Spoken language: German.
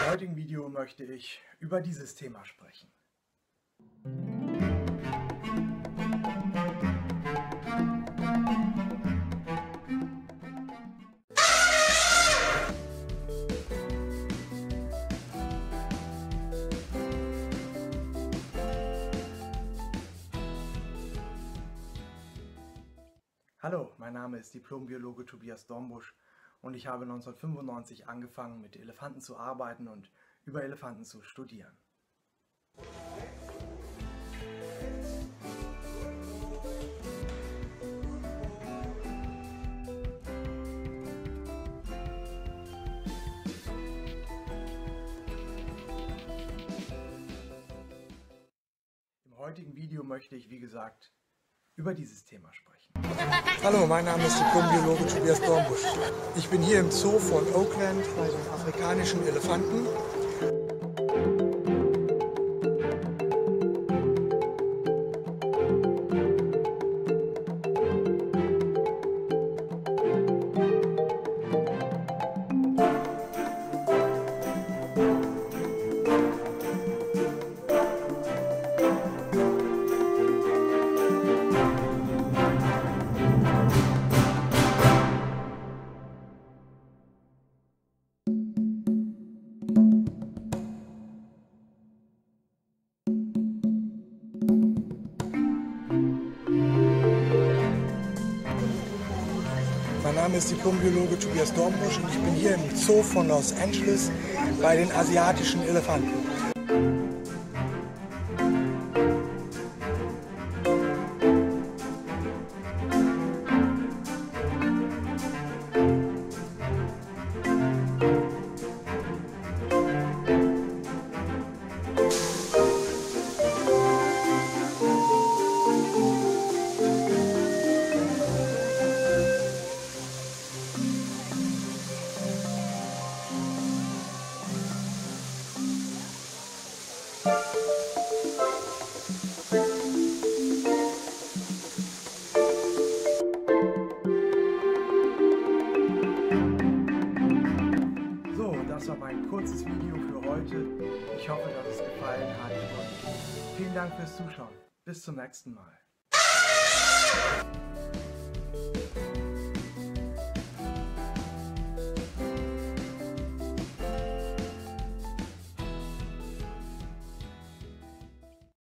Im heutigen Video möchte ich über dieses Thema sprechen. Hallo, mein Name ist Diplom-Biologe Tobias Dornbusch und ich habe 1995 angefangen, mit Elefanten zu arbeiten und über Elefanten zu studieren. Im heutigen Video möchte ich, wie gesagt, über dieses Thema sprechen. Hallo, mein Name ist Diplom-Biologe Tobias Dornbusch. Ich bin hier im Zoo von Oakland bei den afrikanischen Elefanten. Mein Name ist Diplom-Biologe Tobias Dornbusch und ich bin hier im Zoo von Los Angeles bei den asiatischen Elefanten. Das war mein kurzes Video für heute. Ich hoffe, dass es gefallen hat und vielen Dank fürs Zuschauen. Bis zum nächsten Mal.